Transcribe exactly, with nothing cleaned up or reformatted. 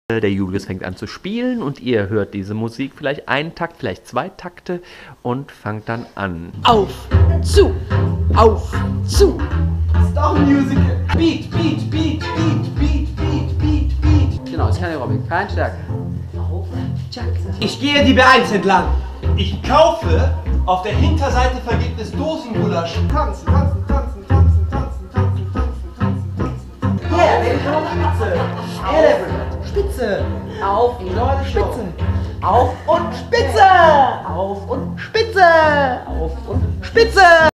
Der Julius fängt an zu spielen und ihr hört diese Musik, vielleicht einen Takt, vielleicht zwei Takte und fangt dann an. Auf, zu, auf, zu. Ist auch ein Musical. Beat, Beat, Beat, Beat, Beat, Beat, Beat, Beat. Genau, ist kein Aerobic, kein Stärke. Auf, tschack. Ich gehe die B eins entlang. Ich kaufe auf der Hinterseite vergibtes Dosengulasch. Tanzen, tanzen, tanzen, tanzen, tanzen, tanzen, tanzen, tanzen, tanzen. Yeah, baby, komm auf Spitze. Eleven. Spitze. Auf, Leute, Spitze. Auf und Spitze. Auf und Spitze. Auf und Spitze.